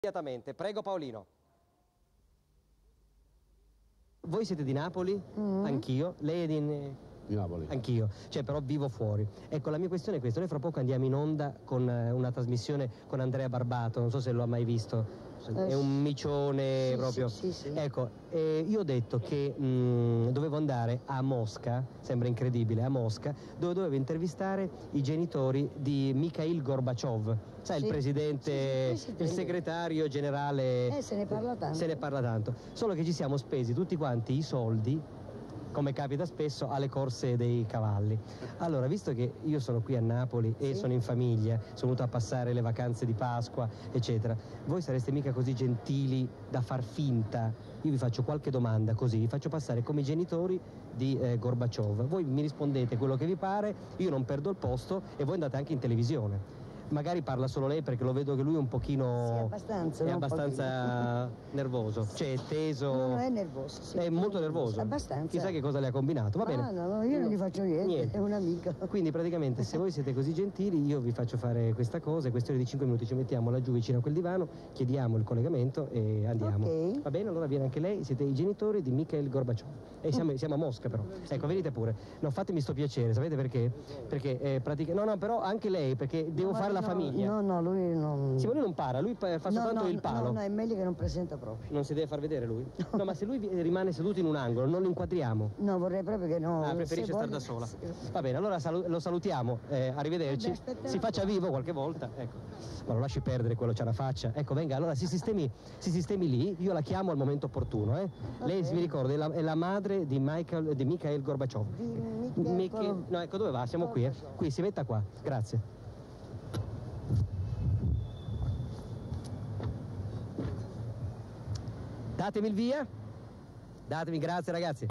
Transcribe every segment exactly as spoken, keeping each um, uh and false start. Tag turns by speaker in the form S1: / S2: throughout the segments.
S1: Immediatamente, prego Paolino. Voi siete di Napoli? Mm. Anch'io. Lei è di...
S2: Di Napoli.
S1: Anch'io, cioè però vivo fuori. Ecco, la mia questione è questa: noi fra poco andiamo in onda con una trasmissione con Andrea Barbato, non so se lo ha mai visto. È un micione
S3: sì,
S1: proprio.
S3: Sì, sì, sì.
S1: Ecco, eh, io ho detto che mh, dovevo andare a Mosca, sembra incredibile, a Mosca, dove dovevo intervistare i genitori di Mikhail Gorbaciov. Sai, sì, il presidente,
S3: sì, sì,
S1: il segretario generale.
S3: Eh, se ne parla tanto.
S1: Se ne parla tanto. Solo che ci siamo spesi tutti quanti i soldi, come capita spesso, alle corse dei cavalli. Allora, visto che io sono qui a Napoli e
S3: sì.
S1: sono in famiglia, sono venuto a passare le vacanze di Pasqua, eccetera, voi sareste mica così gentili da far finta? Io vi faccio qualche domanda così, vi faccio passare come i genitori di eh, Gorbaciov. Voi mi rispondete quello che vi pare, io non perdo il posto e voi andate anche in televisione. Magari parla solo lei, perché lo vedo che lui è un pochino...
S3: Sì, abbastanza.
S1: È abbastanza nervoso, cioè è teso...
S3: No, no, è nervoso. Sì,
S1: è molto nervoso.
S3: Abbastanza.
S1: Chissà che cosa le ha combinato, va
S3: ah,
S1: bene?
S3: No, no, io non gli faccio niente, niente. È un amico.
S1: Quindi praticamente, se voi siete così gentili, io vi faccio fare questa cosa, è questione di cinque minuti, ci mettiamo laggiù vicino a quel divano, chiediamo il collegamento e andiamo.
S3: Okay.
S1: Va bene? Allora viene anche lei, siete i genitori di Mikhail Gorbaciov. E siamo, siamo a Mosca però. Ecco, venite pure. No, fatemi sto piacere, sapete perché? Perché eh, pratica... No, no, però anche lei, perché devo
S3: no,
S1: fare la
S3: no,
S1: famiglia.
S3: No, no, lui non...
S1: Sì, ma lui non para, lui fa soltanto
S3: no,
S1: il palo.
S3: No, no, è meglio che non presenta proprio.
S1: Non si deve far vedere lui? No, ma se lui rimane seduto in un angolo, non lo inquadriamo?
S3: No, vorrei proprio che no.
S1: Ah, preferisce stare da sola.
S3: Sì.
S1: Va bene, allora salu lo salutiamo, eh, arrivederci.
S3: Vabbè,
S1: si faccia vivo qualche volta, ecco. Ma lo lasci perdere, quello c'ha la faccia. Ecco, venga, allora si sistemi, si sistemi lì, io la chiamo al momento opportuno, eh. Okay. Lei, si mi ricorda, è la, è la madre di, Michael, di Mikhail Gorbaciov.
S3: Di
S1: Mikhail... No, ecco, dove va? Siamo qui, eh. Qui, si metta qua, grazie. Datemi il via. Datemi, grazie ragazzi.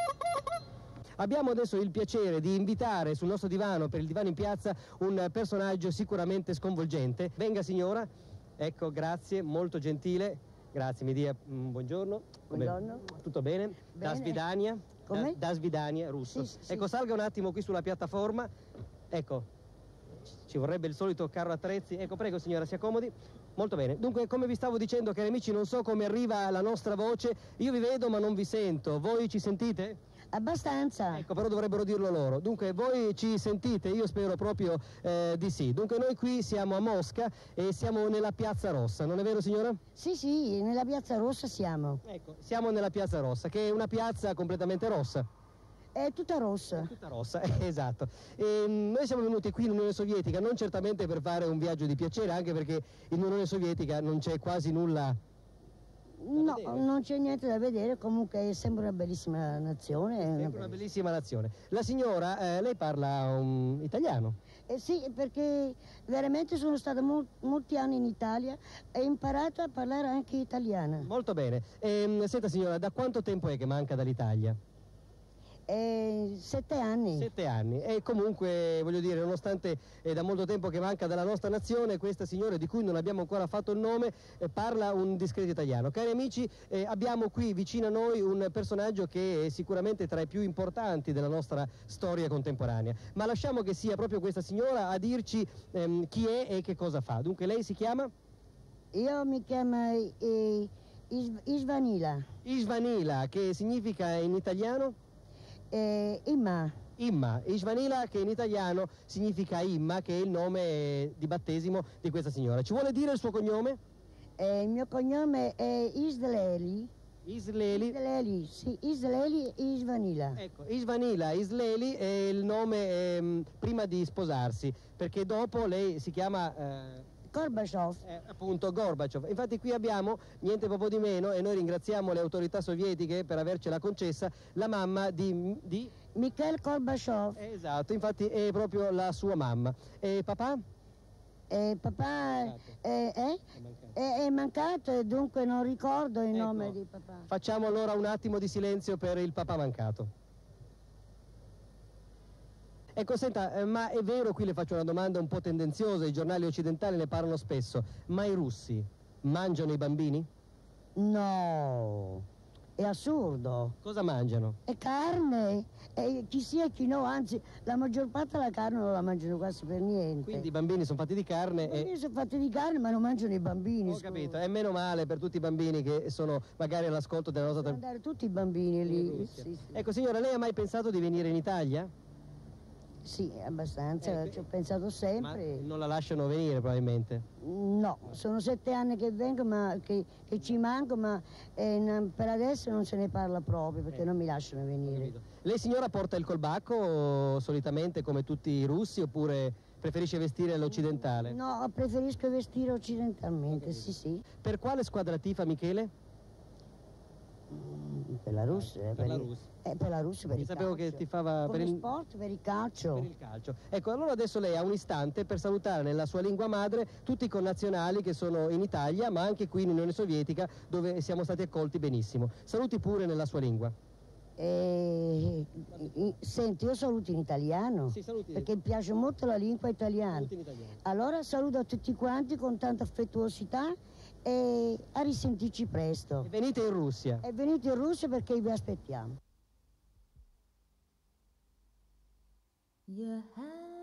S1: Abbiamo adesso il piacere di invitare sul nostro divano, per il divano in piazza, un personaggio sicuramente sconvolgente. Venga signora. Ecco, grazie, molto gentile. Grazie, mi dia un buongiorno.
S3: Buongiorno.
S1: Tutto bene?
S3: Bene.
S1: Da Svidania.
S3: Come?
S1: Da, da Svidania, russo.
S3: Sì, sì,
S1: ecco,
S3: sì.
S1: salga un attimo qui sulla piattaforma. Ecco, ci vorrebbe il solito carro attrezzi. Ecco, prego signora, si accomodi. Molto bene. Dunque, come vi stavo dicendo, cari amici, non so come arriva la nostra voce. Io vi vedo ma non vi sento. Voi ci sentite?
S3: Abbastanza.
S1: Ecco, però dovrebbero dirlo loro. Dunque, voi ci sentite? Io spero proprio eh, di sì. Dunque, noi qui siamo a Mosca e siamo nella Piazza Rossa, non è vero signora?
S3: Sì, sì, nella Piazza Rossa siamo.
S1: Ecco, siamo nella Piazza Rossa, che è una piazza completamente rossa.
S3: È tutta rossa.
S1: È tutta rossa, esatto. E noi siamo venuti qui in Unione Sovietica non certamente per fare un viaggio di piacere, anche perché in Unione Sovietica non c'è quasi nulla
S3: da no, vedere. Non c'è niente da vedere, comunque è sempre una bellissima nazione.
S1: È sempre una, una bellissima nazione. La signora, eh, lei parla um, italiano?
S3: Eh sì, perché veramente sono stata mol molti anni in Italia e ho imparato a parlare anche italiano.
S1: Molto bene. E, senta signora, da quanto tempo è che manca dall'Italia?
S3: Eh, sette anni.
S1: Sette anni. E comunque, voglio dire, nonostante è da molto tempo che manca dalla nostra nazione, questa signora, di cui non abbiamo ancora fatto il nome, eh, parla un discreto italiano. Cari amici, eh, abbiamo qui vicino a noi un personaggio che è sicuramente tra i più importanti della nostra storia contemporanea. Ma lasciamo che sia proprio questa signora a dirci ehm, chi è e che cosa fa. Dunque, lei si chiama?
S3: Io mi chiamo eh, Is Isvanila.
S1: Isvanila, che significa in italiano?
S3: Eh, Imma.
S1: Imma, Isvanila, che in italiano significa Imma, che è il nome di battesimo di questa signora. Ci vuole dire il suo cognome?
S3: Eh, il mio cognome è Isleli.
S1: Isleli?
S3: Isleli, sì, Isleli Isvanila.
S1: Ecco, Isvanila, Isleli è il nome ehm, prima di sposarsi, perché dopo lei si chiama... Eh,
S3: Gorbaciov.
S1: Eh, appunto, Gorbaciov. Infatti qui abbiamo, niente proprio di meno, e noi ringraziamo le autorità sovietiche per avercela concessa, la mamma di... di...
S3: Mikhail Gorbaciov.
S1: Eh, esatto, infatti è proprio la sua mamma. E papà?
S3: Eh, papà è, è, è, è, è mancato e dunque non ricordo il
S1: ecco,
S3: nome di papà.
S1: Facciamo allora un attimo di silenzio per il papà mancato. Ecco, senta, eh, ma è vero, qui le faccio una domanda un po' tendenziosa, i giornali occidentali ne parlano spesso, ma i russi mangiano i bambini?
S3: No. è assurdo.
S1: Cosa mangiano?
S3: È carne, e chi sia e chi no, anzi la maggior parte della carne non la mangiano quasi per niente.
S1: Quindi i bambini sono fatti di carne
S3: I bambini
S1: e...
S3: sono fatti di carne ma non mangiano i bambini.
S1: Ho
S3: scusa.
S1: capito, è meno male per tutti i bambini che sono magari all'ascolto della nostra...
S3: Devono andare tutti i bambini lì.
S1: Russia.
S3: Sì, sì.
S1: Ecco signora, lei ha mai pensato di venire in Italia?
S3: Sì, abbastanza,
S1: Eh,
S3: ci ho pensato
S1: Ma
S3: sempre.
S1: non la lasciano venire probabilmente.
S3: No, sono sette anni che vengo, ma che, che ci manco, ma eh, n- per adesso non se ne parla proprio perché
S1: Eh.
S3: non mi lasciano venire.
S1: Lei signora porta il colbacco solitamente come tutti i russi oppure preferisce vestire l'occidentale?
S3: No, preferisco vestire occidentalmente, sì, sì.
S1: Per quale squadra tifa Michele?
S3: Mm, Per la Russia,
S1: Per la
S3: il-
S1: Russia.
S3: eh, per la Russia, per il
S1: Sapevo
S3: calcio.
S1: che tifava
S3: Come
S1: per il...
S3: sport, per il calcio.
S1: Per il calcio. Ecco, allora adesso lei ha un istante per salutare nella sua lingua madre tutti i connazionali che sono in Italia, ma anche qui in Unione Sovietica, dove siamo stati accolti benissimo. Saluti pure nella sua lingua.
S3: Eh, i- senti, io saluto in italiano,
S1: Sì, saluti.
S3: perché mi piace molto la lingua italiana.
S1: Saluti in italiano.
S3: Allora saluto a tutti quanti con tanta affettuosità e a risentirci presto.
S1: E venite in Russia.
S3: E venite in Russia perché vi aspettiamo.
S2: Your hand